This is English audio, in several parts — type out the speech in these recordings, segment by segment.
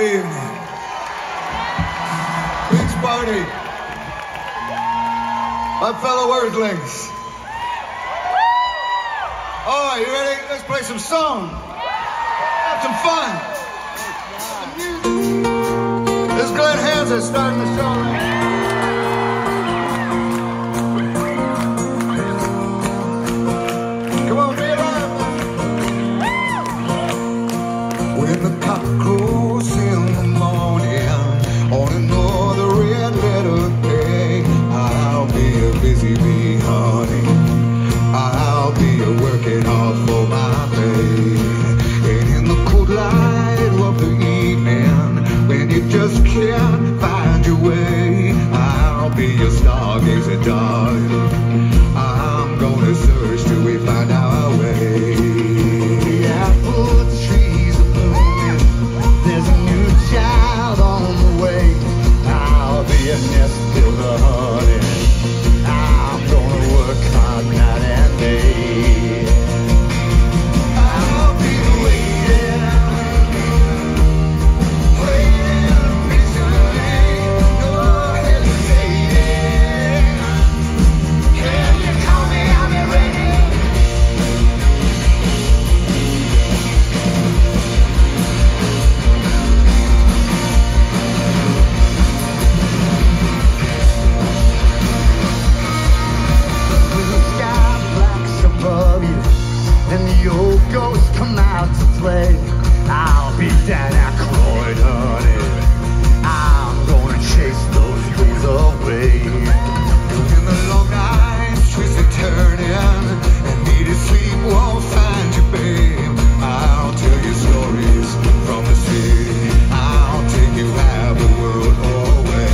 evening. Beach party. My fellow Earthlings. All right, you ready? Let's play some song. Have some fun. This is Glen Hansard starting the show. Come on, be alive. When the cock crows in the morning on another red letter day, I'll be a busy bee, honey. I'll be a working hard for my pay. And in the cold light of the evening, when you just can't find your way, I'll be your stargazer, darling. I'm gonna search till we find our way. The apple trees are blooming, there's a new child on the way. I'll be a nest till the honey. I'm gonna work hard night and day. I'll be waiting patiently, no hesitating. Can you call me? I'll be ready. Above you, and the old ghosts come out to play. I'll be Dan Aykroyd, honey. I'm gonna chase those dreams away. When the long nights twist and turning, and needed sleep won't find you, babe, I'll tell you stories from the city. I'll take you half the world away.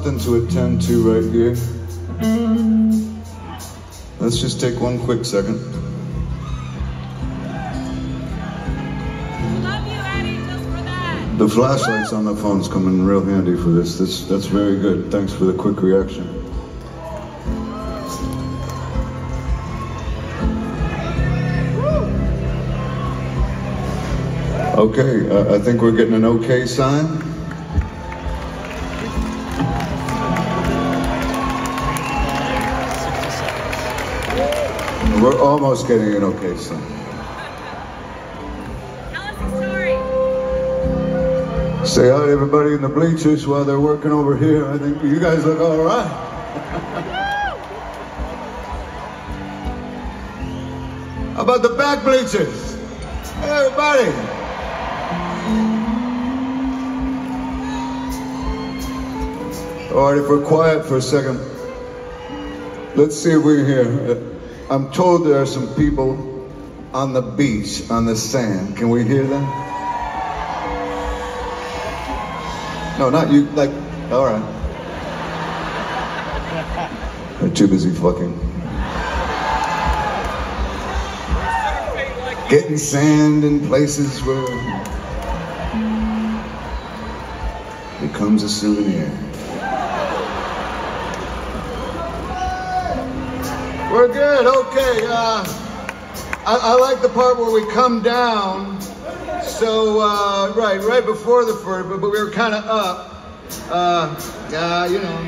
something to attend to right here. Let's just take one quick second. Love you, Eddie, just for that. The flashlights on the phone's coming real handy for this. That's very good. Thanks for the quick reaction. Okay, I think we're getting an okay sign. We're almost getting an okay sign. Tell us a story. Say hi to everybody in the bleachers while they're working over here. I think you guys look all right. How about the back bleachers? Hey, everybody. All right, if we're quiet for a second, let's see if we can hear. I'm told there are some people on the beach, on the sand. Can we hear them? No, not you, like, all right. They're too busy fucking. Getting sand in places where it becomes a souvenir. We're good, okay. I like the part where we come down. So, right before the first, but we were kind of up. You know.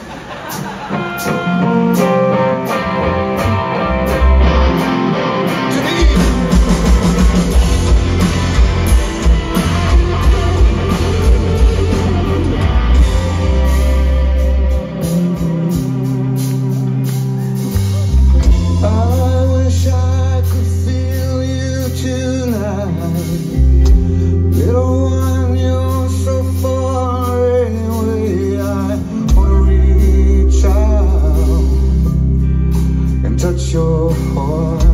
Your heart.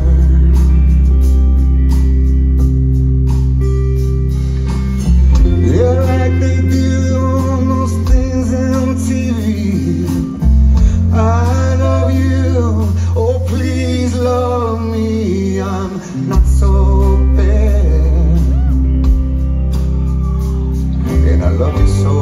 Yeah, like they do on those things on TV. I love you, oh please love me. I'm not so bad, and I love you so.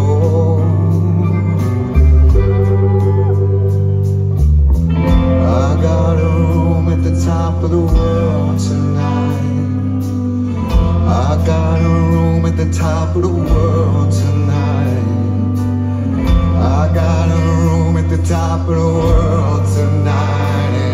I got a room at the top of the world tonight. I got a room at the top of the world tonight. I got a room at the top of the world tonight.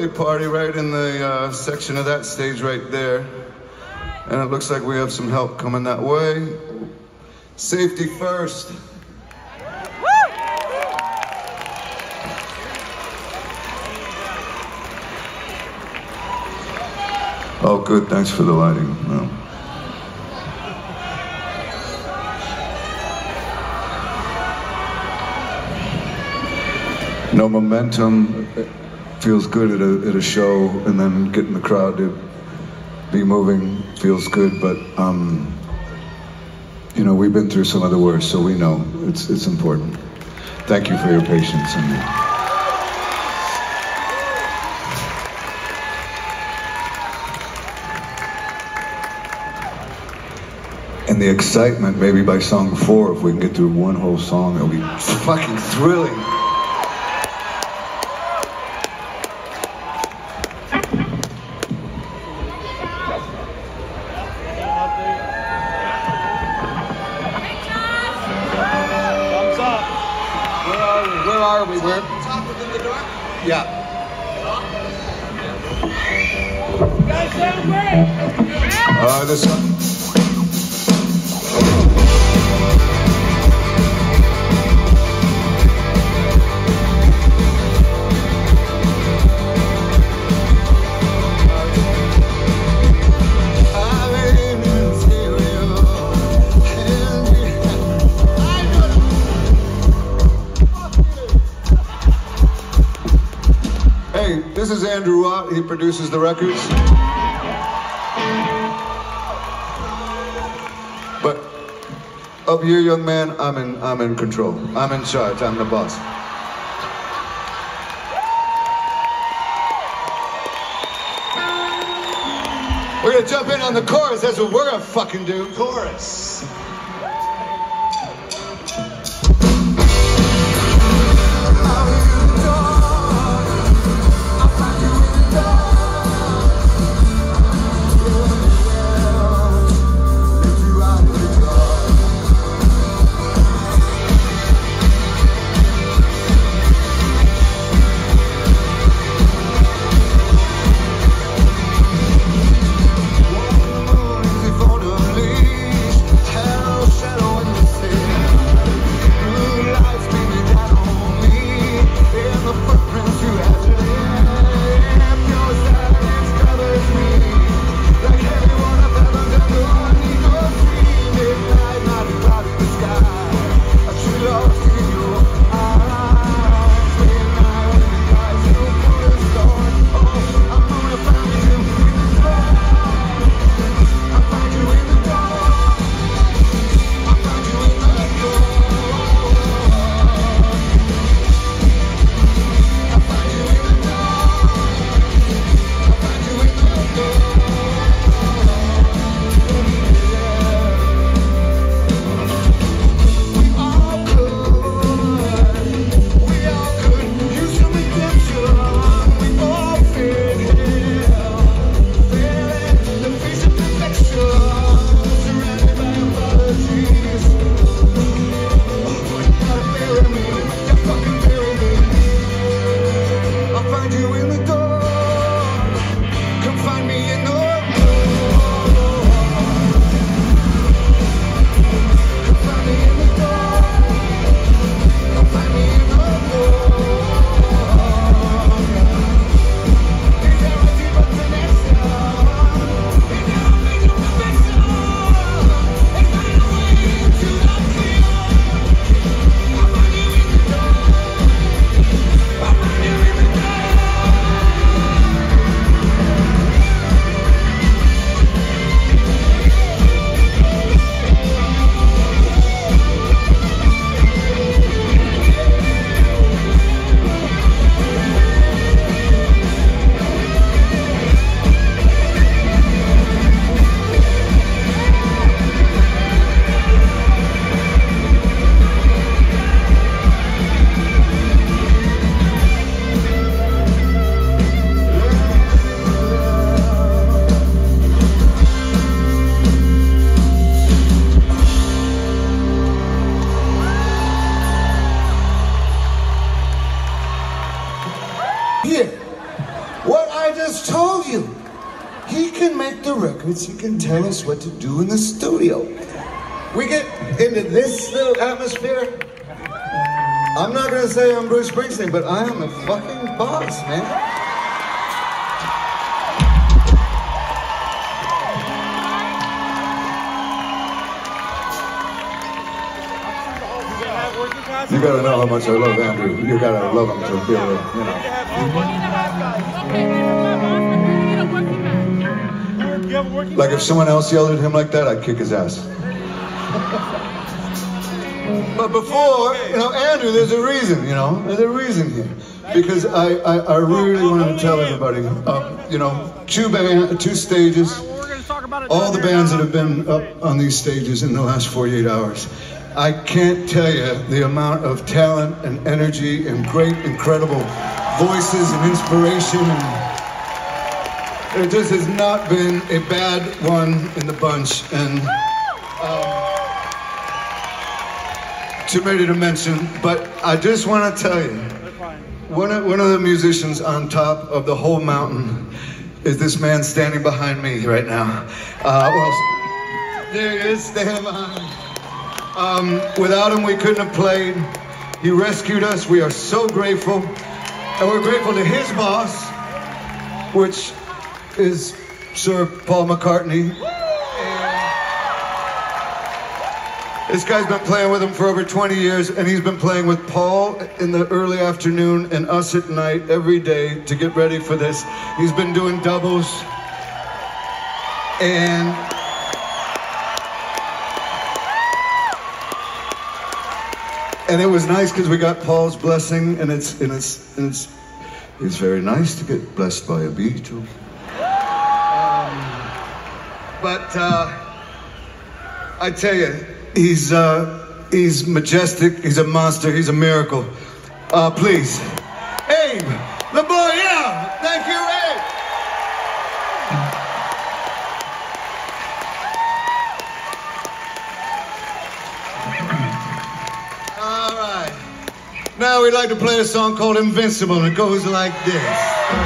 birthday party right in the section of that stage right there. And it looks like we have some help coming that way. Safety first. Oh, good, thanks for the lighting. No. No momentum. It feels good at a show, and then getting the crowd to be moving feels good, but you know, we've been through some of the worst, so we know it's important. Thank you for your patience. And the excitement, maybe by song 4, if we can get through one whole song, it'll be fucking thrilling. Yeah. You guys sound great! This one. This is Andrew Watt. He produces the records. But up here, young man, I'm in control. I'm in charge. I'm the boss. We're gonna jump in on the chorus. That's what we're gonna fucking do. Chorus. For the leash, make the records, he can tell us what to do in the studio. We get into this little atmosphere. I'm not gonna say I'm Bruce Springsteen, but I am the fucking boss, man. You gotta know how much I love Andrew. You gotta love him to be able to, you know. Like if someone else yelled at him like that, I'd kick his ass. But before, you know, Andrew, there's a reason, you know. There's a reason here. Because I really wanted to tell everybody, you know, two stages, all the bands that have been up on these stages in the last 48 hours. I can't tell you the amount of talent and energy and great, incredible voices and inspiration. And there just has not been a bad one in the bunch. And too many to mention, but I just want to tell you, one of the musicians on top of the whole mountain is this man standing behind me right now. Well, there he is, standing behind me. Without him, we couldn't have played. He rescued us. We are so grateful. And we're grateful to his boss, which is Sir Paul McCartney. This guy's been playing with him for over 20 years, and he's been playing with Paul in the early afternoon and us at night every day to get ready for this. He's been doing doubles. And it was nice because we got Paul's blessing, and it's very nice to get blessed by a Beatle. But I tell you, he's majestic. He's a monster. He's a miracle. Please, Abe, the boy. Yeah, thank you, Abe. Now we'd like to play a song called Invincible, and it goes like this.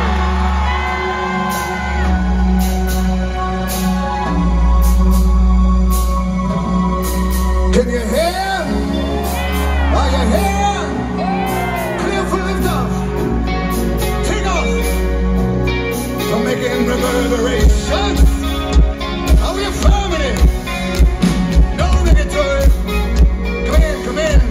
Can you hear? Are you here? Clear for liftoff. Take off. From making reverberations. Are we affirmative? No negatory. Come in, come in.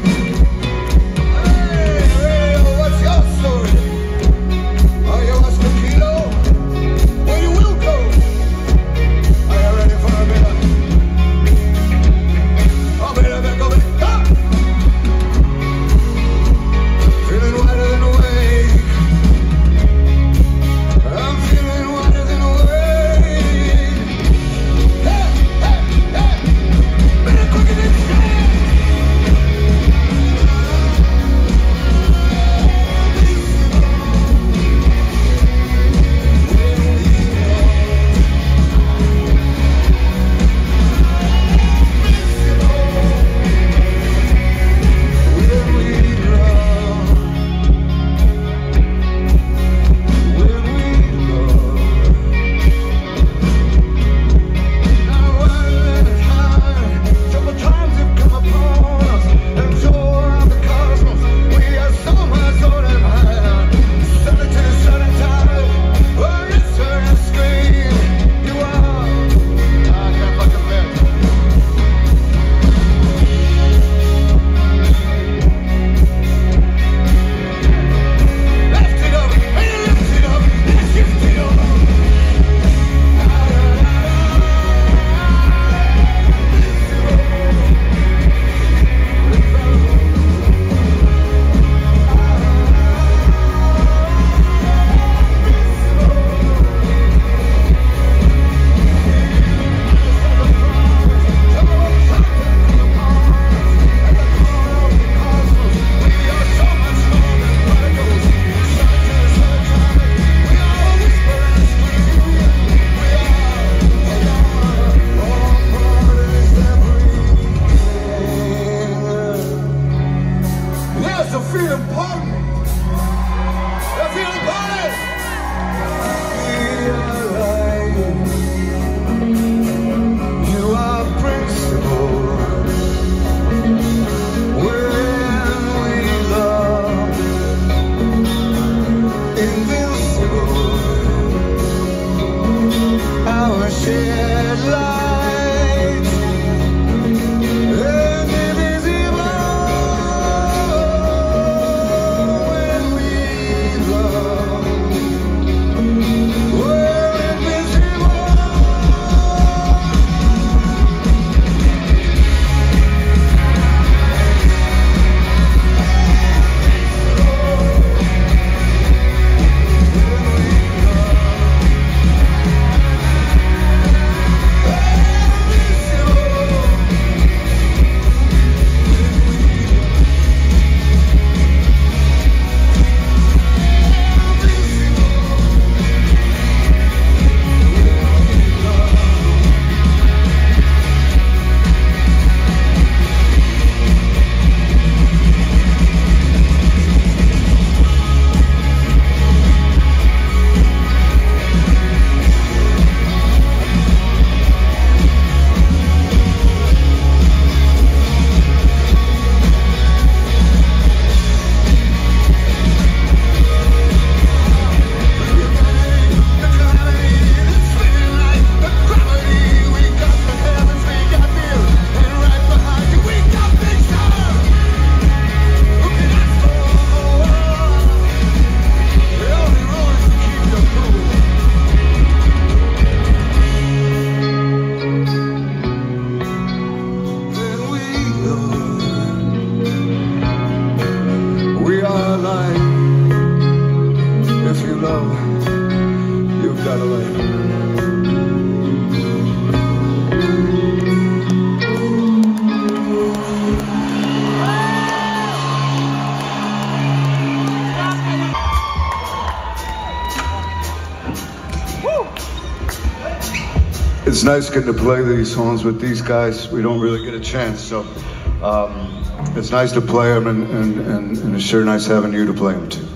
It's nice getting to play these songs with these guys. We don't really get a chance, so it's nice to play them, and it's sure nice having you to play them too.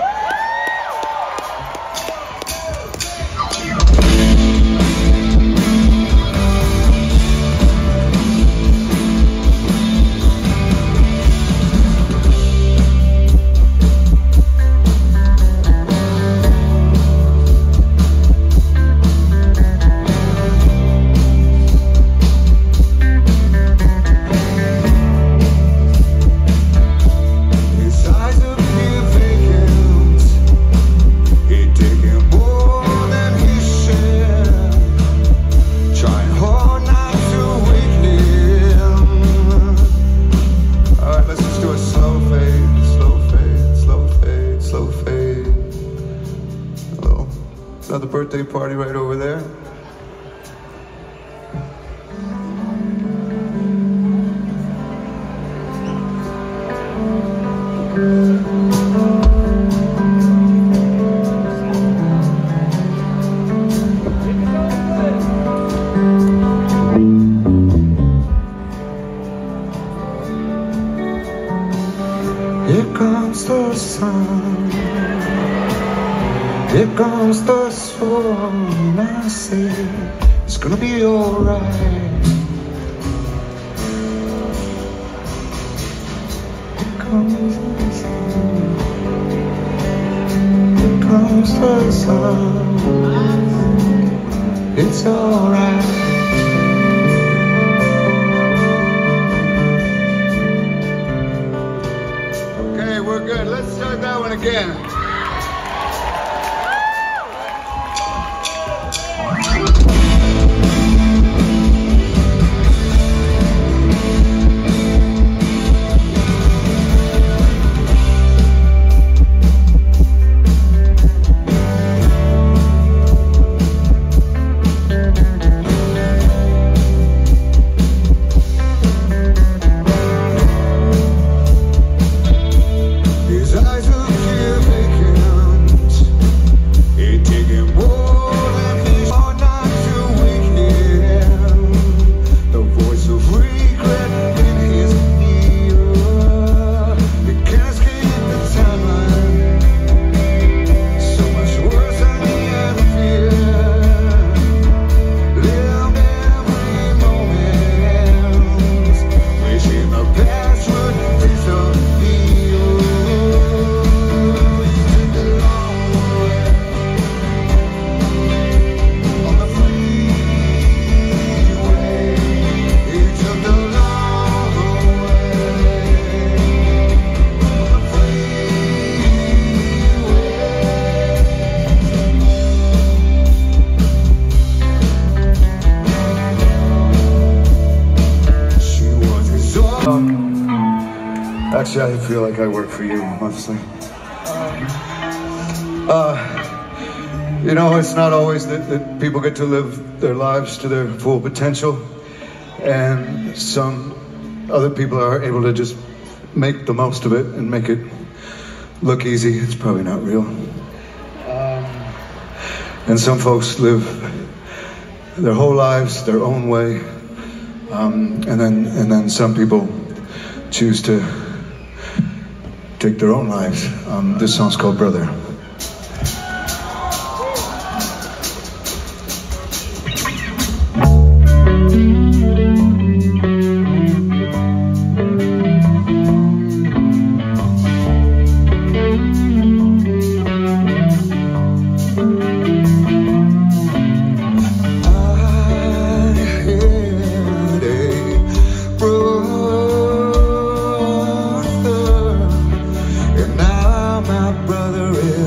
Another birthday party right over there. Here comes the sun. Here comes the storm, I say it's gonna be alright. Here comes the sun. Here comes the sun. It's alright. Okay, we're good. Let's start that one again. Actually, I feel like I work for you, honestly. You know, it's not always that people get to live their lives to their full potential, and some other people are able to just make the most of it and make it look easy. It's probably not real. And some folks live their whole lives their own way, and then some people choose to take their own lives. This song's called Brother. Brother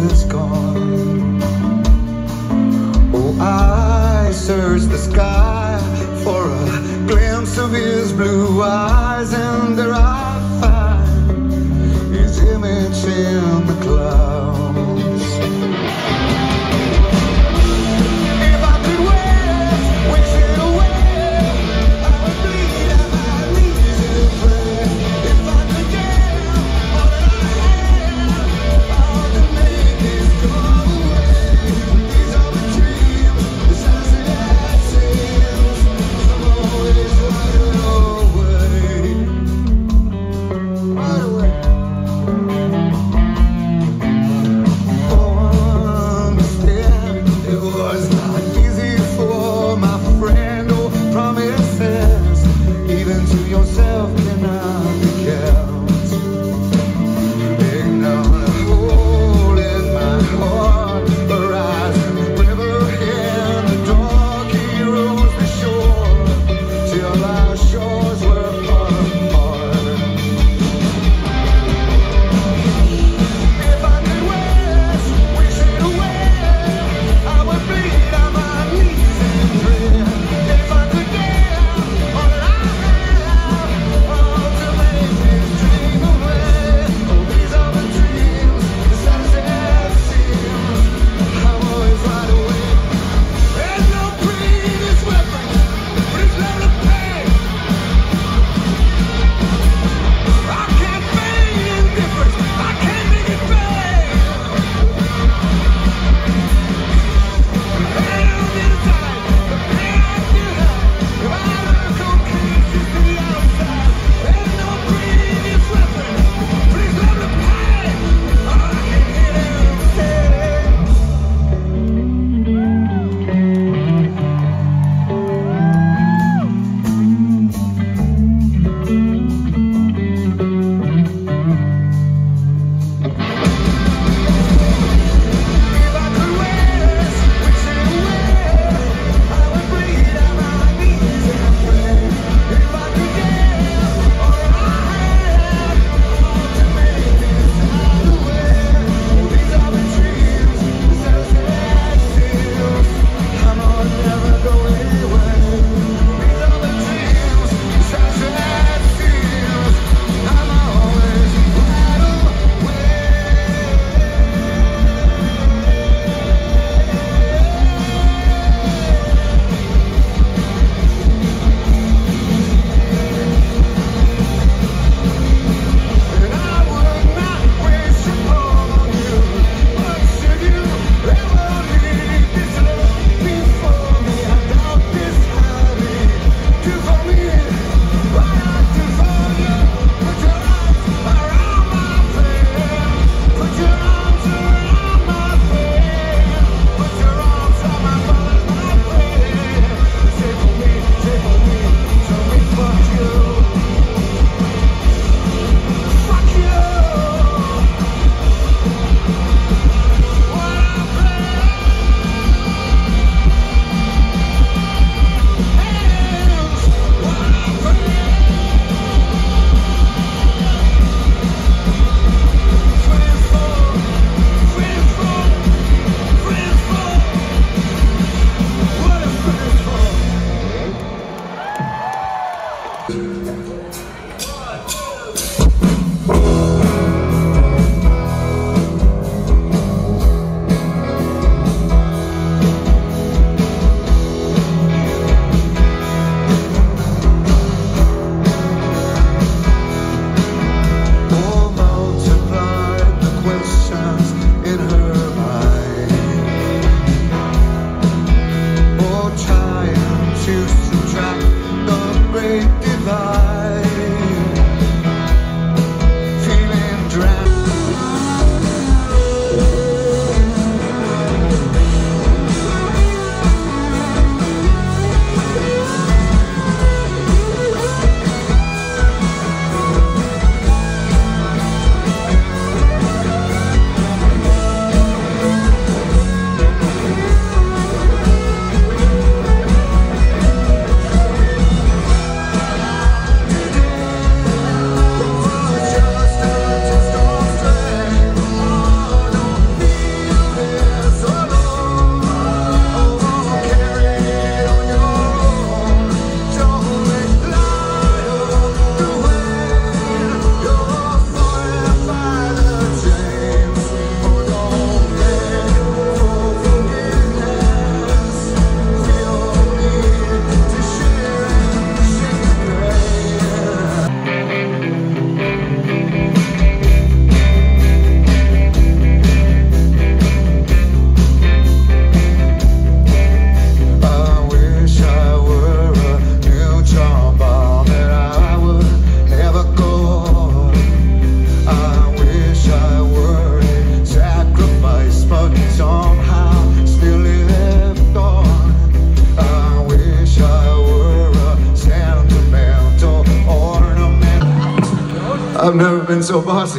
so bossy.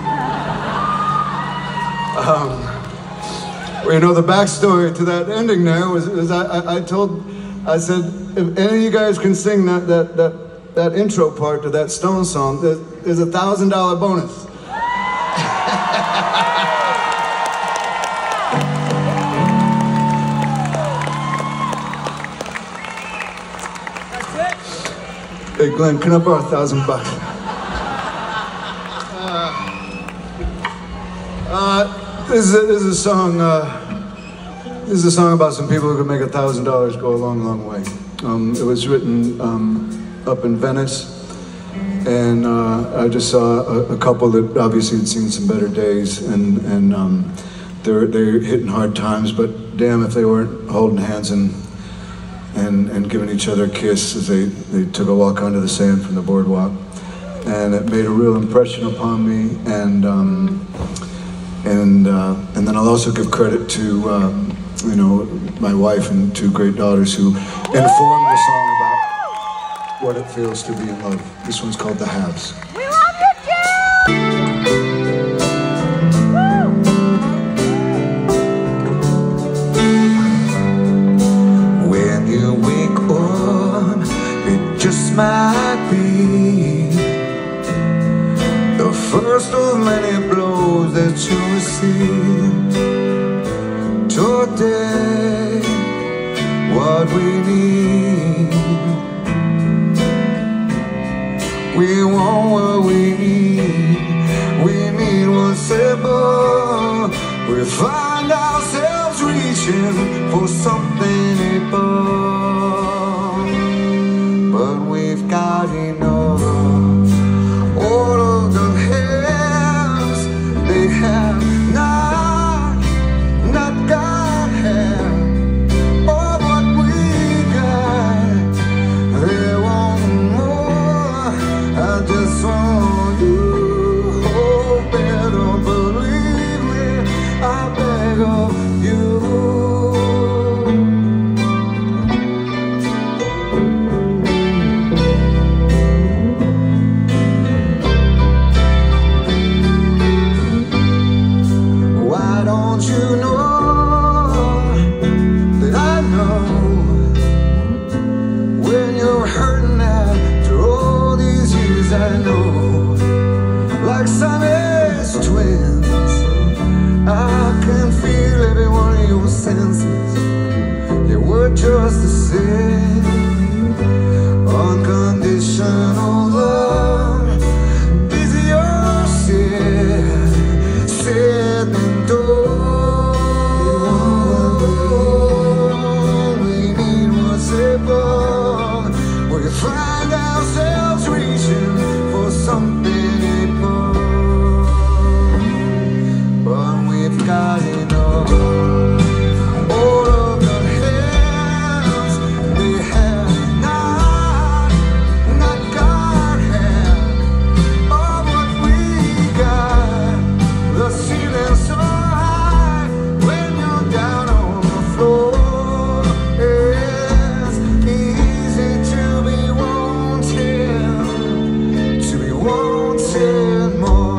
Well, you know, the backstory to that ending there was I said, if any of you guys can sing that intro part to that Stone song, there's a $1,000 bonus. Hey Glenn, can I borrow $1,000? This is a song. This is a song about some people who could make $1,000 go a long, long way. It was written up in Venice, and I just saw a couple that obviously had seen some better days, and they're hitting hard times. But damn, if they weren't holding hands and giving each other a kiss as they took a walk onto the sand from the boardwalk, and it made a real impression upon me. And then I'll also give credit to you know, my wife and two great daughters who informed the song about what it feels to be in love. This one's called The Haves. We love you, Jude! When you wake up, it just might be the first of many blows that you receive. Today, what we need, we want what we need what's simple. We find ourselves reaching for something above, but we've got enough. All of the hands they have not got half of what we got. They want more. I just want you. Oh, better believe me, I beg of you. Why don't you know that I know when you're hurting after all these years? I know, like Siamese twins, I can feel every one of your senses. Yeah, we're just the same. Unconditional love is your said and done. We need what's above. We find ourselves reaching for something above, but we've got enough. All of the hands they have not got half of what we got. The ceiling's so high when you're down on the floor. It's easy to be wanting more.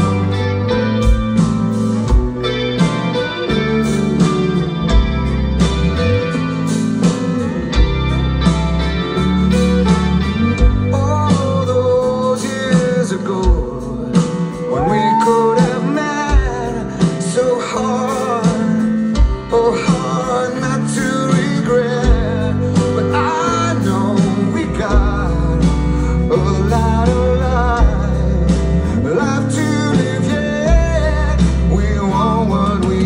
All those years ago, when we could have met so hard, oh hard not to regret. But I know we got a lot of life to live yet. We want what we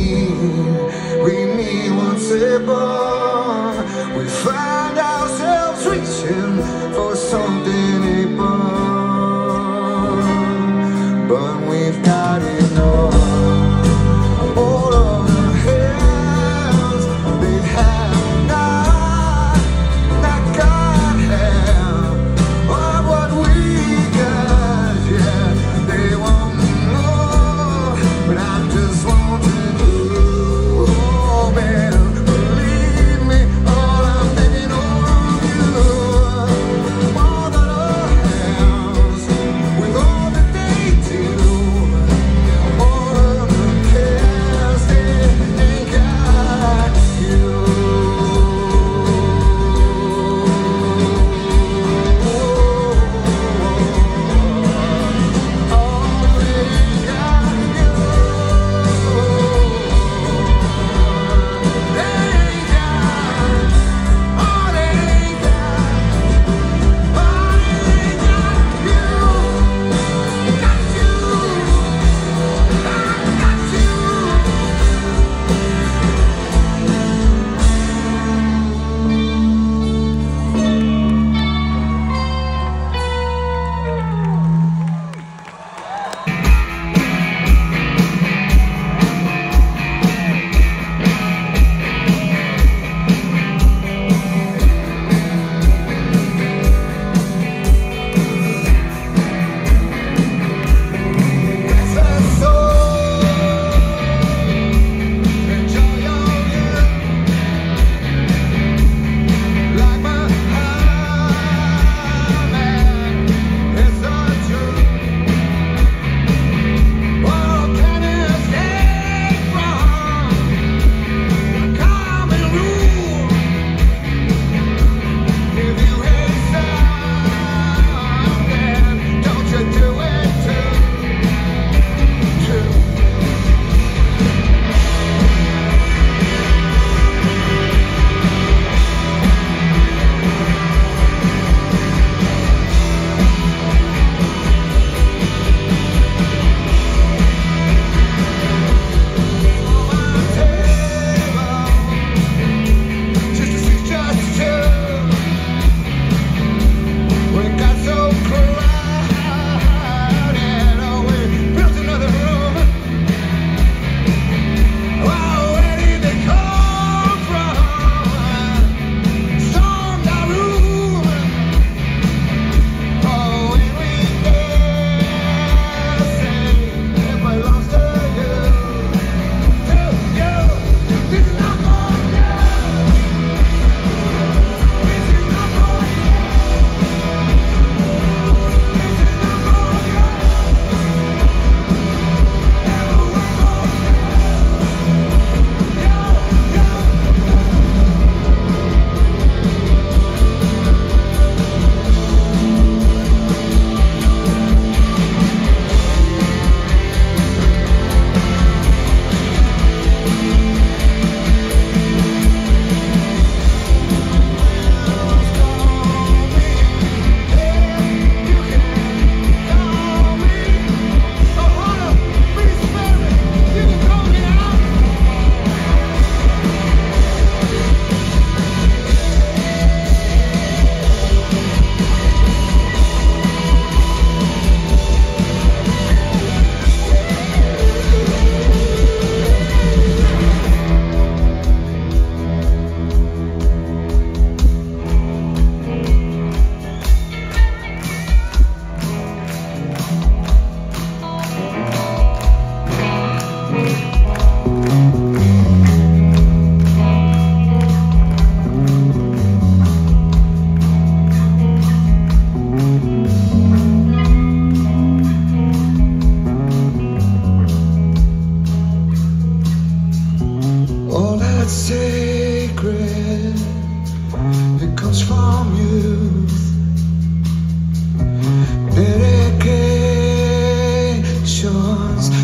need what's above. We find ourselves reaching for something above, but we've got enough. All of the hands they have not got half of what we got. Yeah, they want more, but I just want to do. Oh, man, believe me, all I'm thinking of you. All that I have, with all that they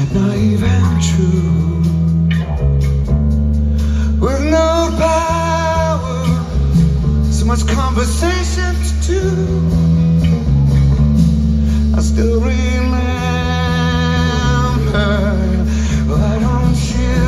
naive and true, with no power, so much conversation to do. I still remember, why don't you?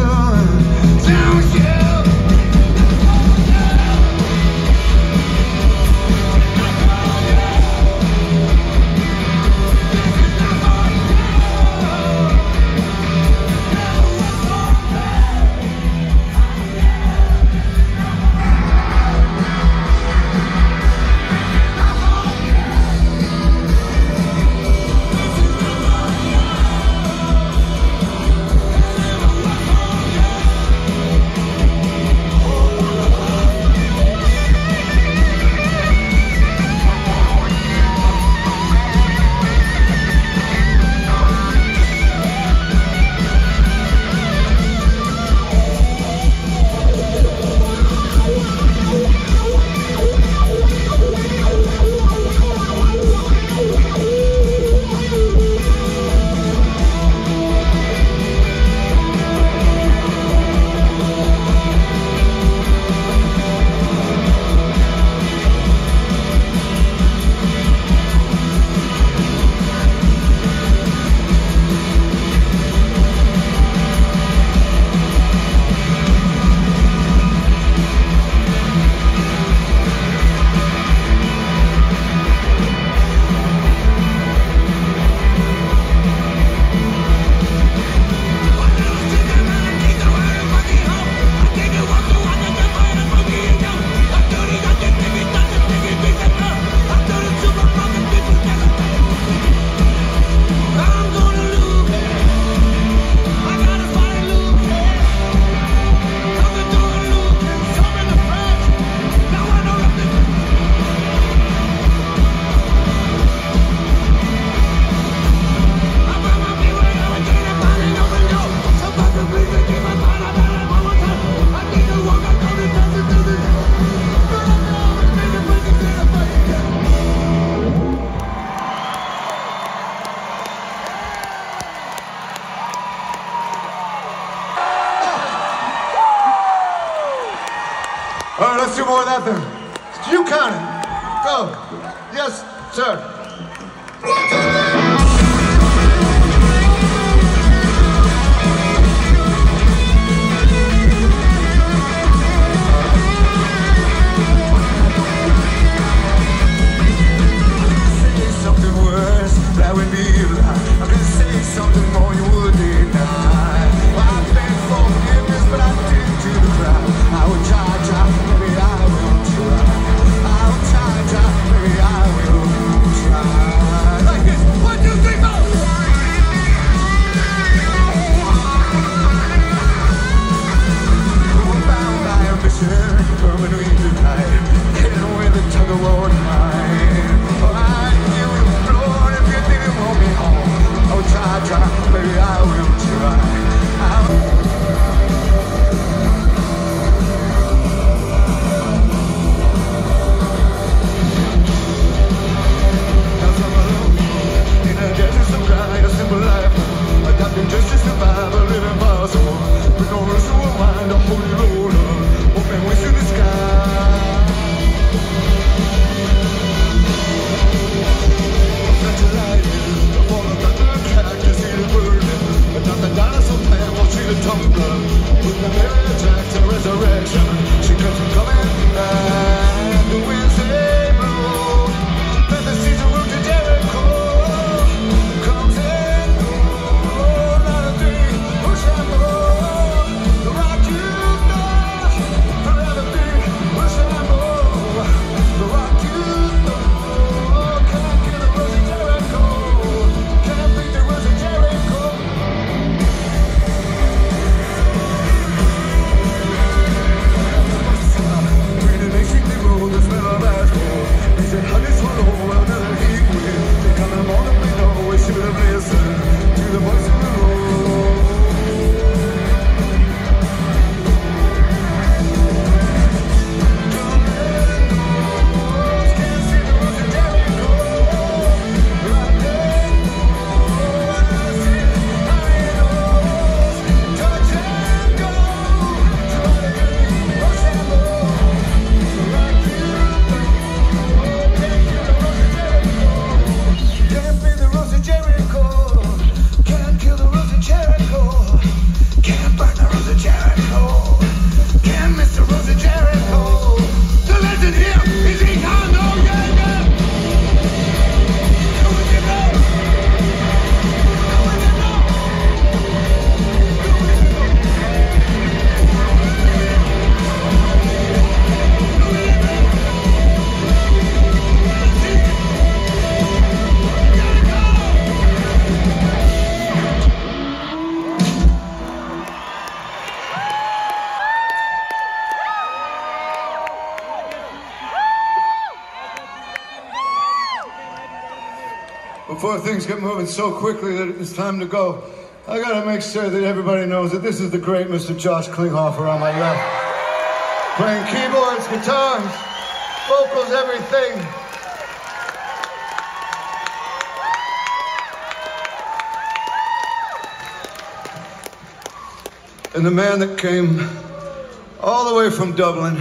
All right, let's do more of that then. You count it. Go. Yes, sir. Something worse, that would be a lie. I'm gonna say something more you would deny. I've been forgiveness, but I didn't do the crowd. I would try, maybe I will try. I would try, maybe I will try. Like this, 1, 2, 3, 4. We're bound by ambition, permanently denied. Hidden with the tug of war tonight. Oh, try, maybe I will try. In a desert, some kind of simple life, adapting just to survive, a little impossible. With no rest of a mind, a holy roller, open wings to the sky. Such a light. To see the burden, before things get moving so quickly that it's time to go, I gotta make sure that everybody knows that this is the great Mr. Josh Klinghoffer on my left. Playing keyboards, guitars, vocals, everything. And the man that came all the way from Dublin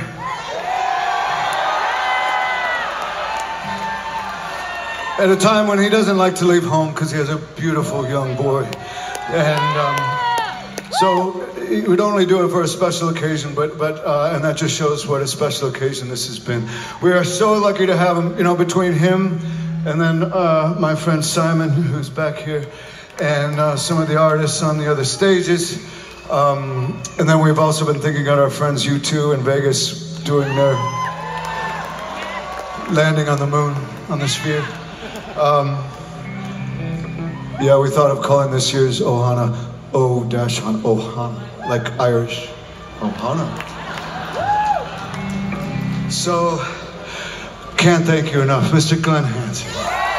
at a time when he doesn't like to leave home because he has a beautiful young boy. And so he would only do it for a special occasion, and that just shows what a special occasion this has been. We are so lucky to have him, you know, between him and then my friend Simon, who's back here, and some of the artists on the other stages. And then we've also been thinking about our friends U2 in Vegas doing their landing on the moon, on the sphere. Yeah, we thought of calling this year's Ohana O-Ohana, like Irish Ohana. So, can't thank you enough, Mr. Glen Hansard.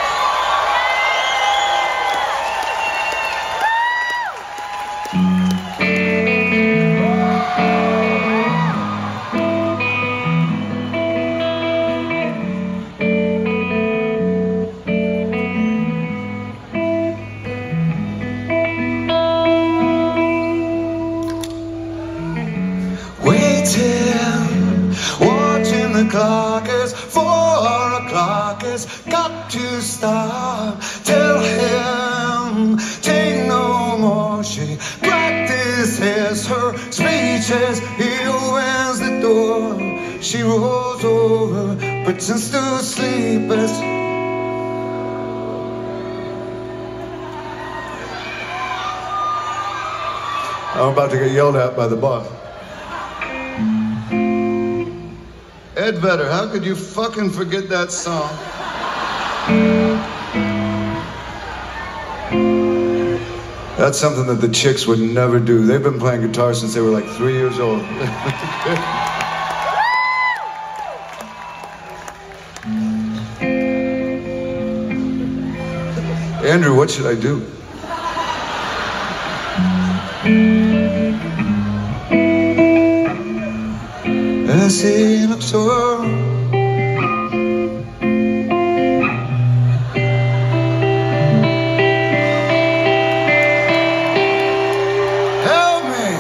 Watching the clock as 4 o'clock has got to stop. Tell him, take no more. She practices her speech as he opens the door. She rolls over, pretends to sleep as I'm about to get yelled at by the boss. Ed Vedder, how could you fucking forget that song? That's something that the chicks would never do. They've been playing guitar since they were like 3 years old. Andrew, what should I do? As he looks around, help me.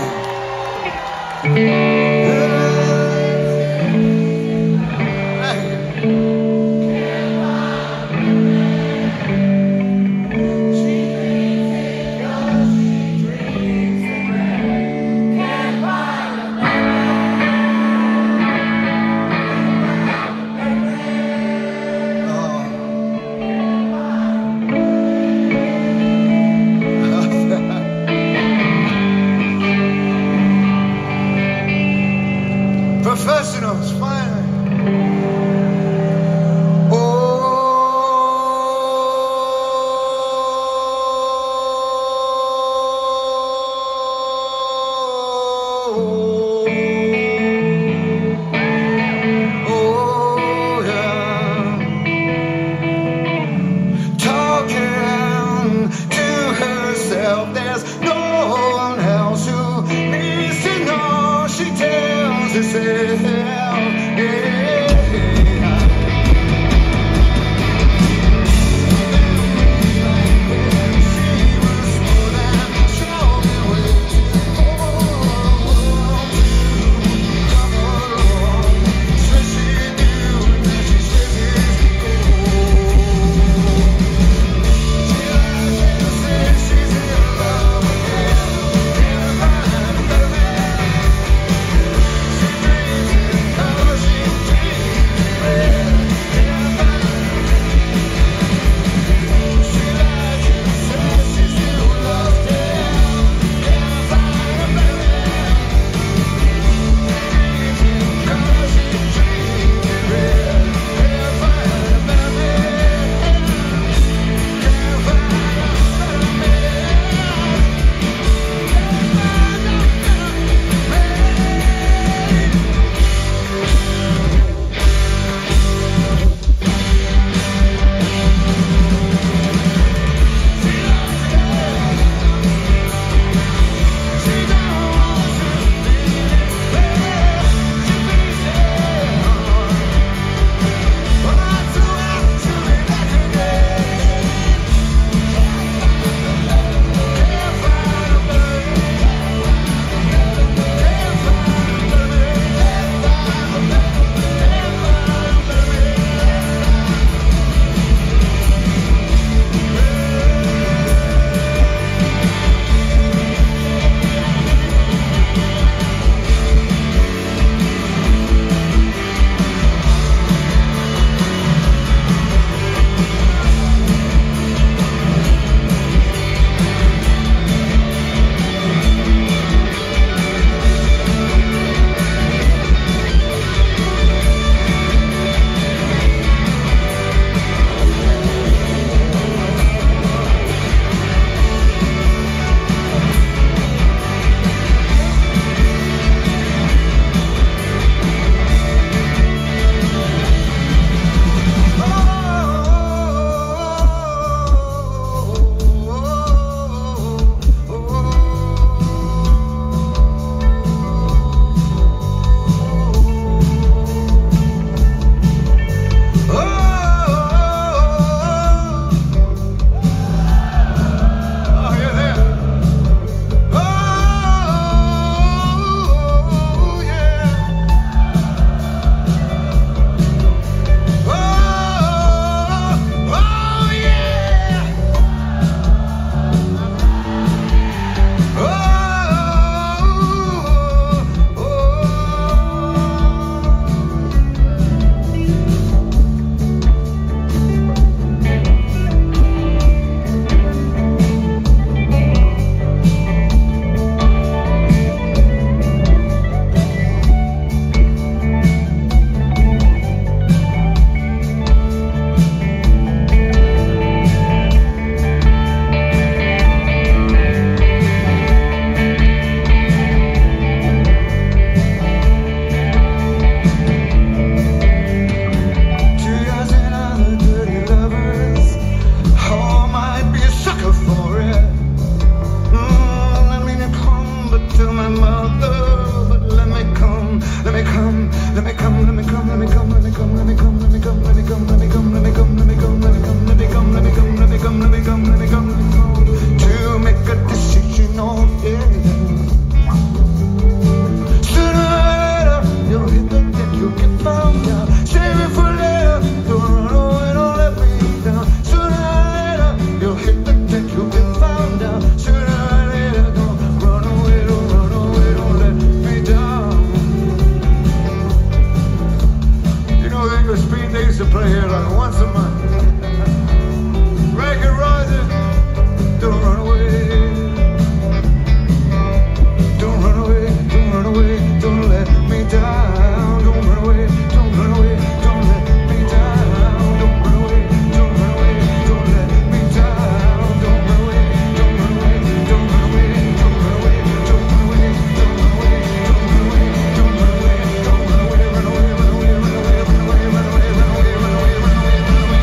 Let me come, let me come, let me come, let me come, let me come, let me come, let me come, let me come, let me come, let me come, let me come, let me come, let me come, let me come, let me come, let me come, let me come, to make a decision on it. Sooner or later, you'll hit the deck, you'll get found out. Save it for later, don't run away, don't let me down. Sooner or later, you'll hit the deck, you'll get found out. Sooner or later, don't run away, don't let me down. You know the English Speed they used to play here like once a month. Break it rising, don't run away. Don't run away, don't run away, don't let me down. Don't run away, don't run away, don't let me down. Don't run away, don't run away, don't let me down. Don't run away, don't run away, don't run away, don't run away, don't run away, don't run away, don't run away, don't run away, don't run away, run away, run away, run away, run away, run away, run away, run away, run away, run away, run away, run away.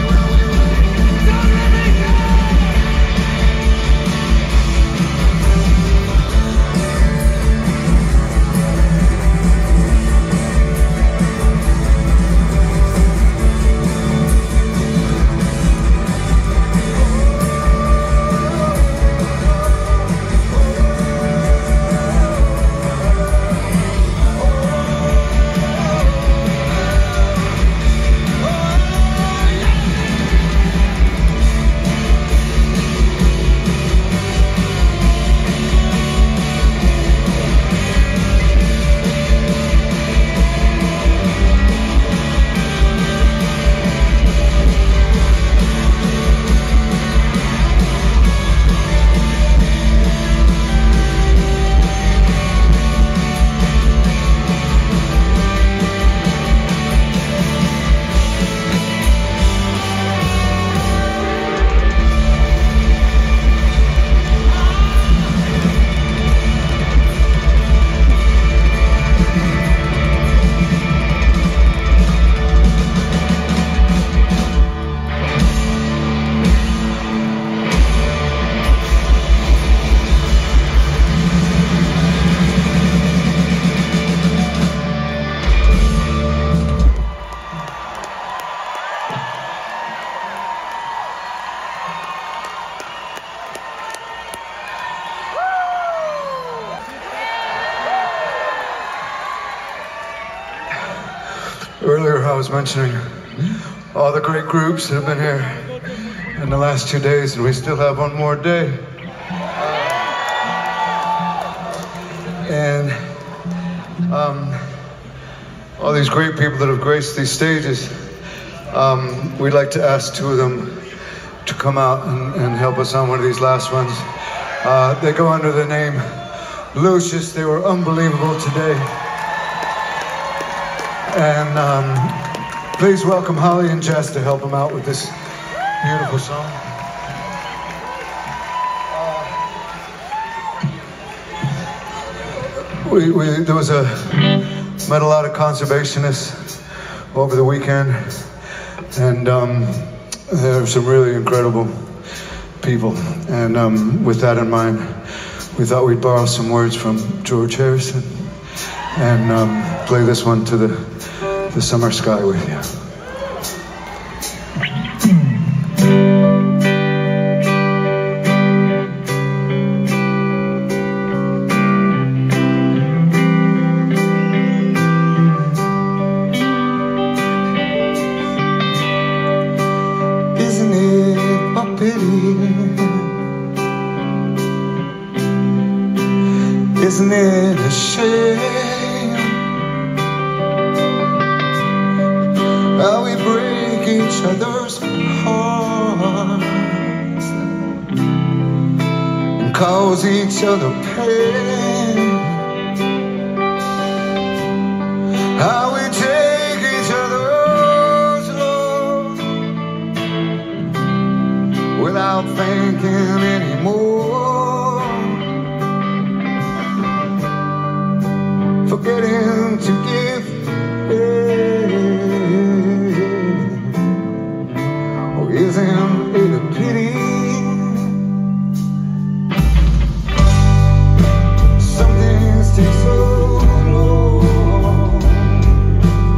Earlier I was mentioning all the great groups that have been here in the last 2 days, and we still have one more day. And all these great people that have graced these stages, we'd like to ask 2 of them to come out and help us on one of these last ones. They go under the name Lucius. They were unbelievable today. And please welcome Holly and Jess to help them out with this beautiful song. Met a lot of conservationists over the weekend, and there are some really incredible people. And with that in mind, we thought we'd borrow some words from George Harrison and play this one to the summer sky with you. Isn't it a pity? Isn't it a shame how we break each other's hearts and cause each other pain? How we take each other's love without thinking anymore, forgetting to give in. Oh, isn't it a pity? Some things take so long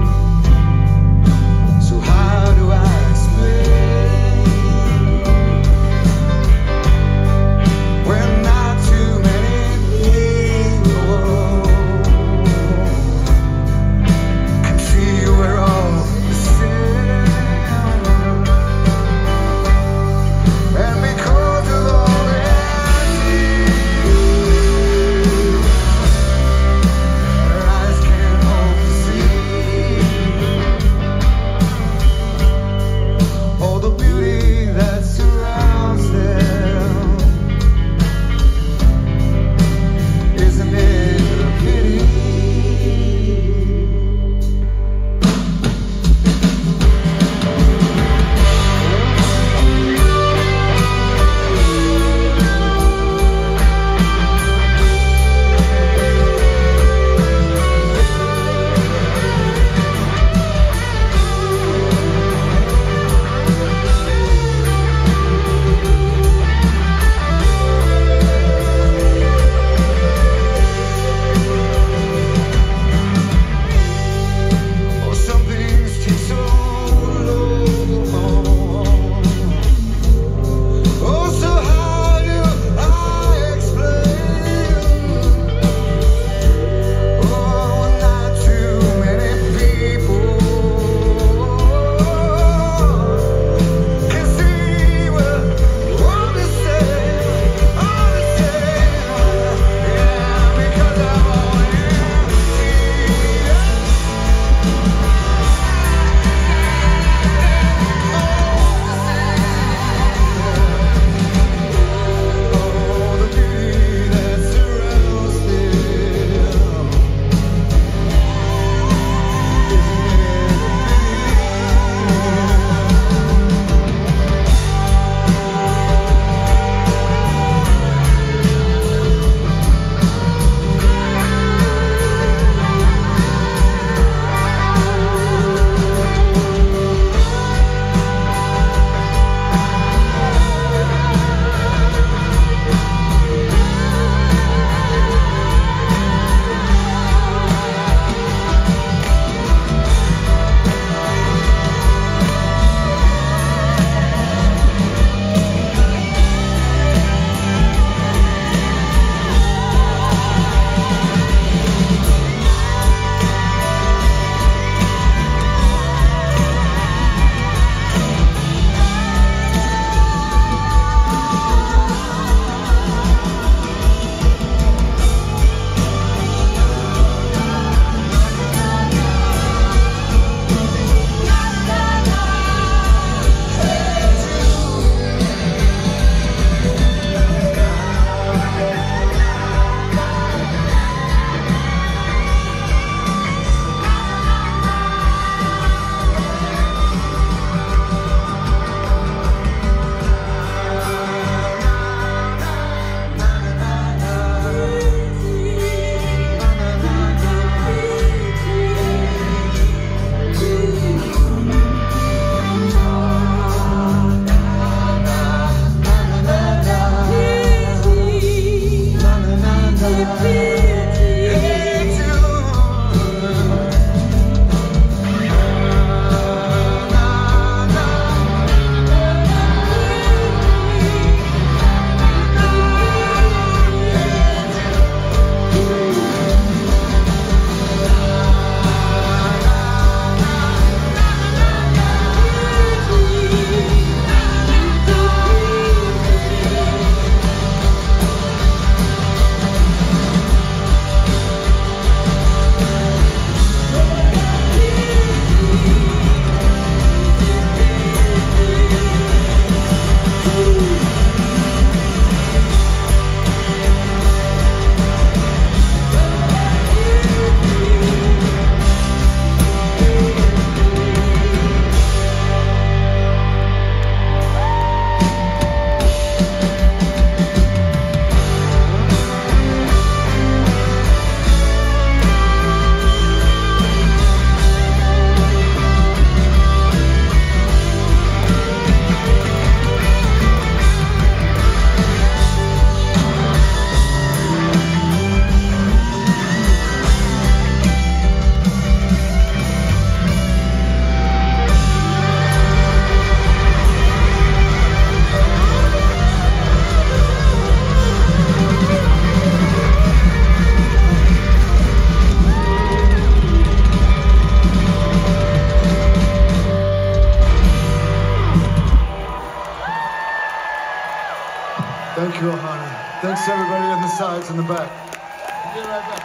Thank you, Ohana. Thanks to everybody on the sides and the back. We'll be right back.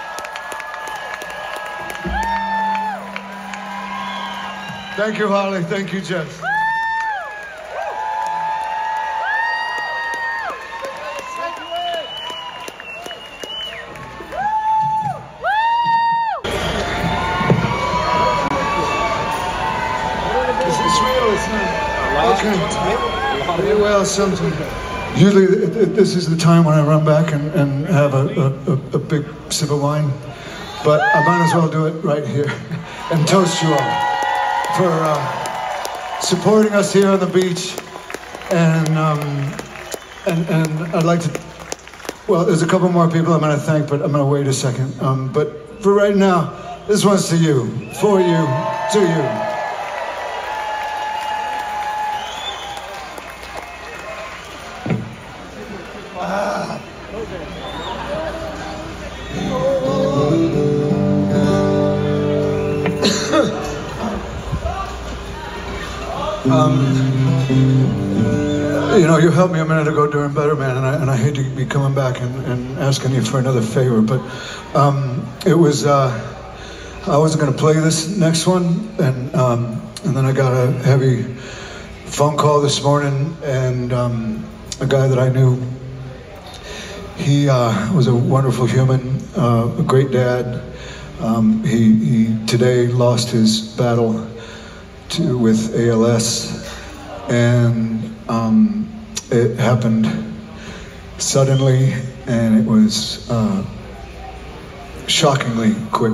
Thank you, Holly. Thank you, Jess. Is this real? It's not. Okay. Well, something. Usually, this is the time when I run back and have a big sip of wine. But I might as well do it right here and toast you all for supporting us here on the beach. And I'd like to. Well, there's a couple more people I'm going to thank, but I'm going to wait a second. But for right now, this one's to you, for you, to you. You know, you helped me a minute ago during Better Man, and I hate to be coming back and asking you for another favor, but it was, I wasn't going to play this next one, and then I got a heavy phone call this morning, and a guy that I knew, he was a wonderful human, a great dad. He today lost his battle with ALS, and it happened suddenly, and it was shockingly quick.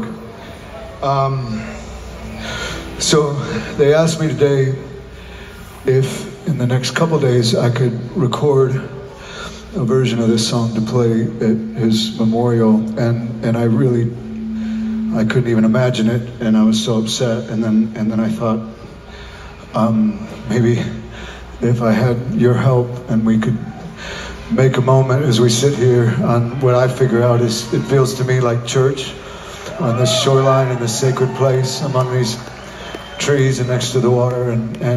So they asked me today if in the next couple days I could record a version of this song to play at his memorial, and I couldn't even imagine it, and I was so upset, and then I thought, maybe if I had your help and we could make a moment as we sit here on what I figure out is, it feels to me like church, on this shoreline in this sacred place among these trees and next to the water,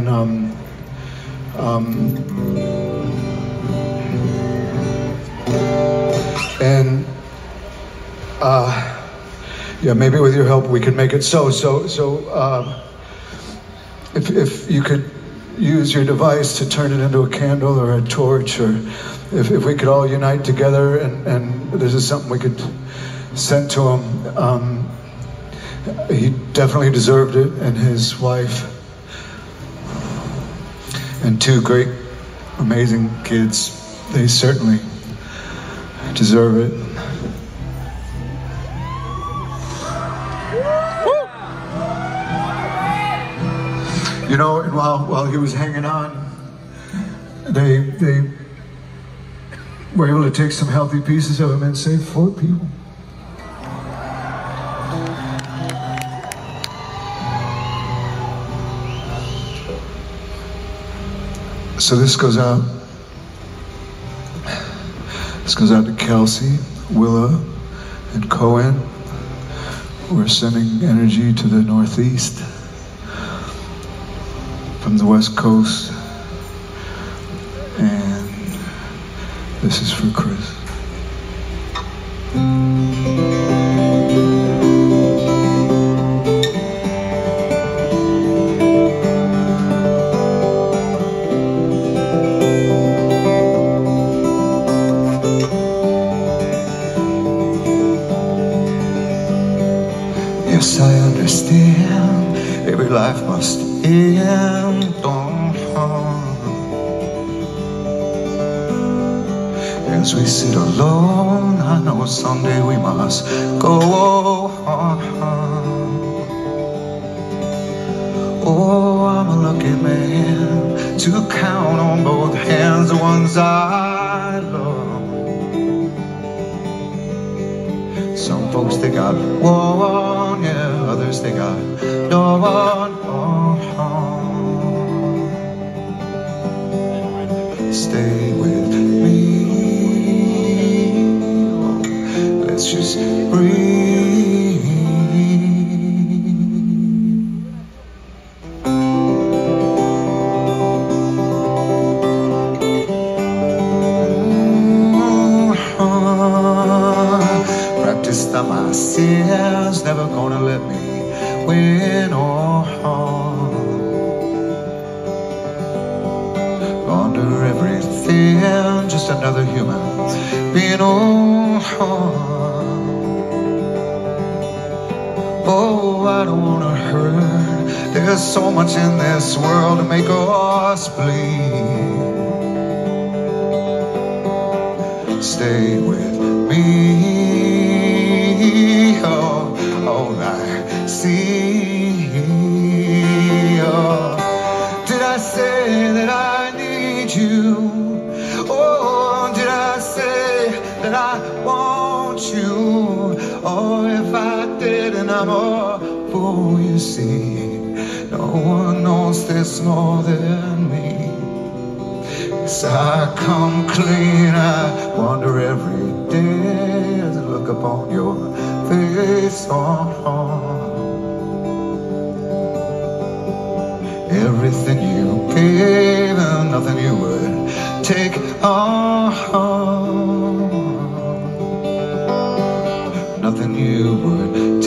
yeah, maybe with your help we could make it so if you could use your device to turn it into a candle or a torch, or if we could all unite together, and this is something we could send to him. He definitely deserved it, and his wife, and two great, amazing kids. They certainly deserve it. You know, and while he was hanging on, we're able to take some healthy pieces of them and save 4 people. So this goes out. This goes out to Kelsey, Willa, and Cohen. We're sending energy to the Northeast from the West Coast. And this is for Chris. Yes, I understand. Every life must end. As we sit alone, I know someday we must go on. Oh, I'm a lucky man to count on both hands the ones I love. Some folks, they got one, yeah, others they got no one. Stay with me. Let's just breathe. Practiced on my sins, never gonna let me win or harm. Under everything, just another human being on. Oh, I don't wanna hurt. There's so much in this world to make us bleed. Stay with me. Oh, all I see. Oh, did I say that I need you? Oh, did I say that I want you? Oh, if I didn't, I'm a fool, you see. No one knows this more than me. Yes, I come clean, I wonder every day as I look upon your face. Everything you gave and nothing you would take on. Nothing you would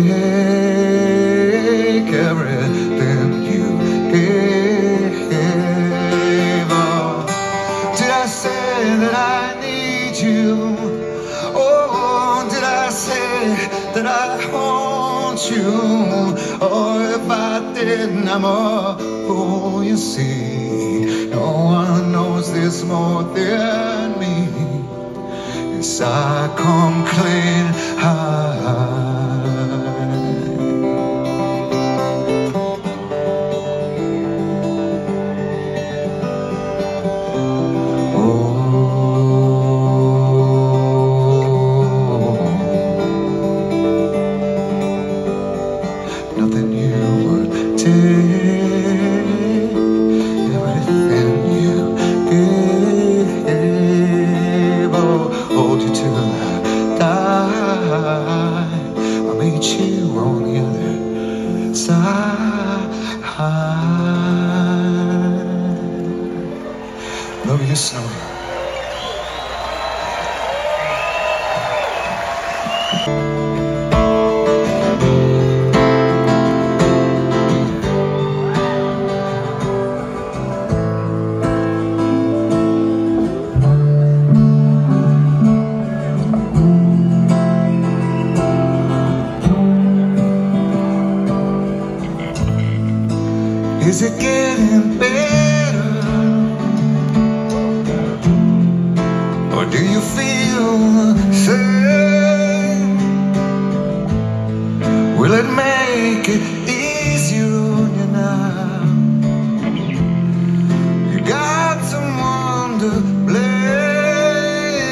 take, everything you gave. Oh, did I say that I need you? Oh, did I say that I want you? Oh, if I didn't, I'm a fool, you see. No one knows this more than me. Yes, I come clean high. Love you, Snowy. Is it getting better? Or do you feel the same? Will it make it easier on you now? You got someone to blame.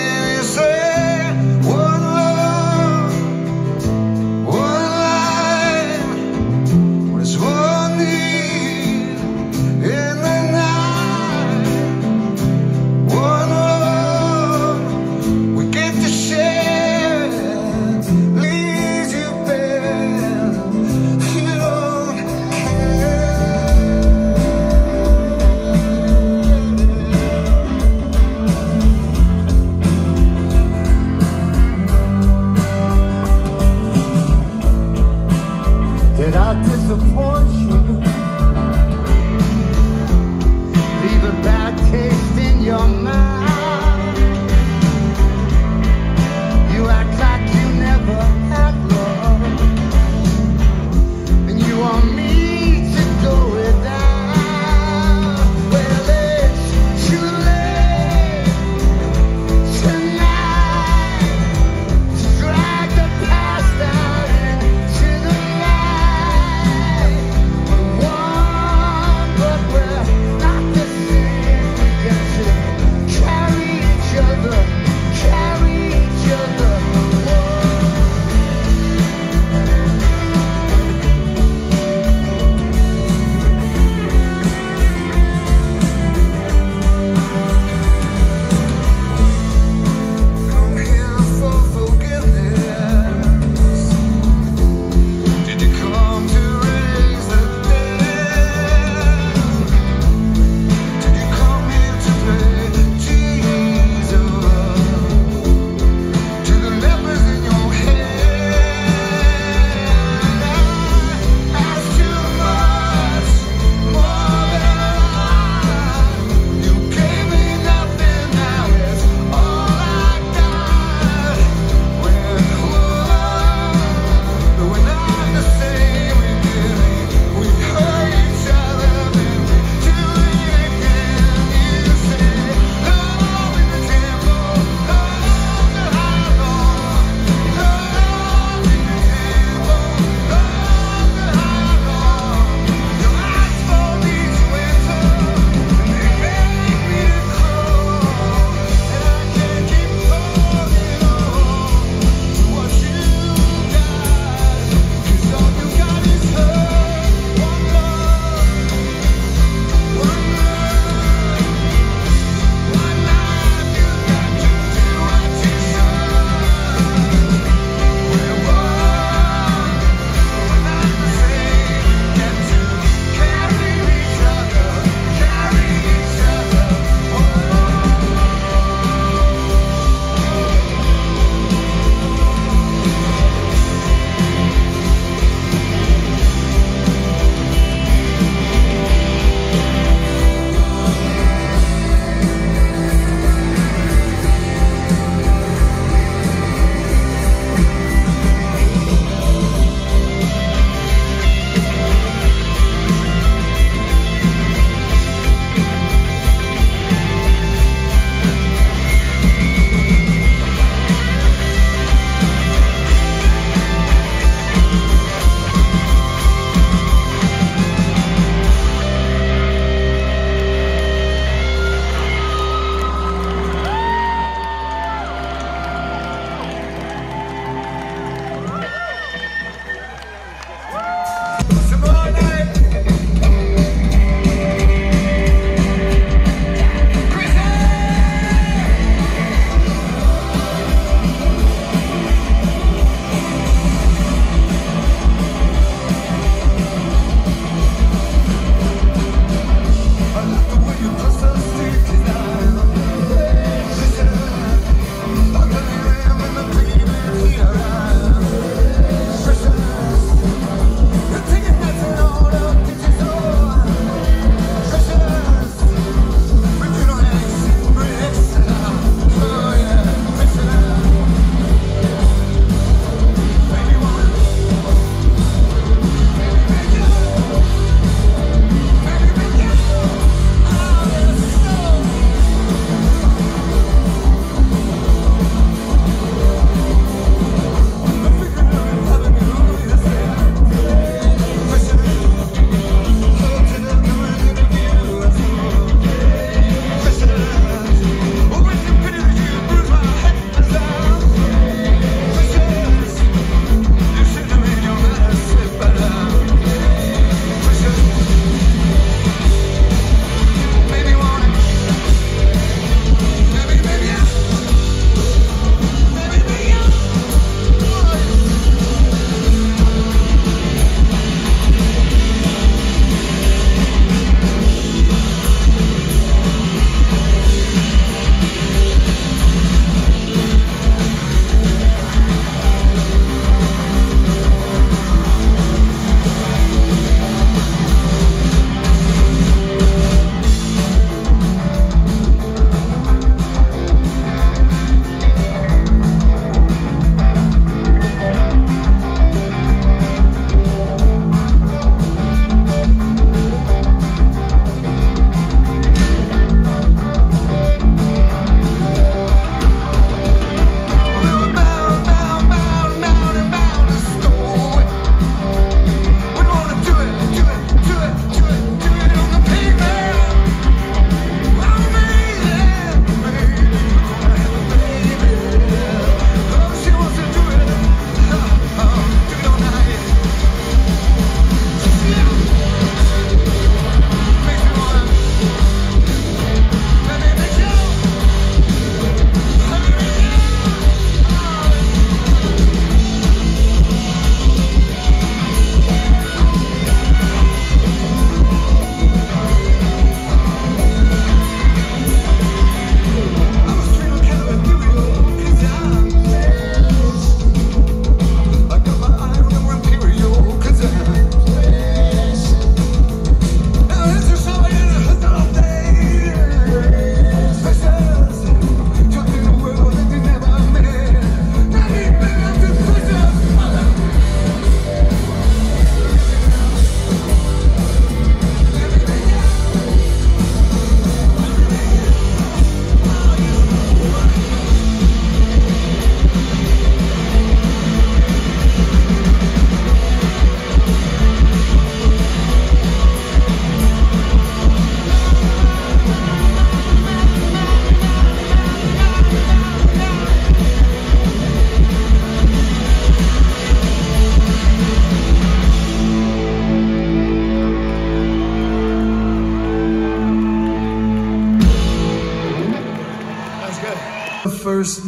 support you. Leave a bad taste in your mouth. You act like you never had love, and you want me to go without. Well, it's too late tonight to drag the past out into the light.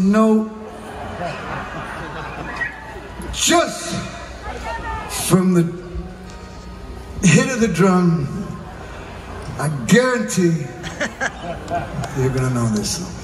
note, just from the hit of the drum, I guarantee you're gonna know this song.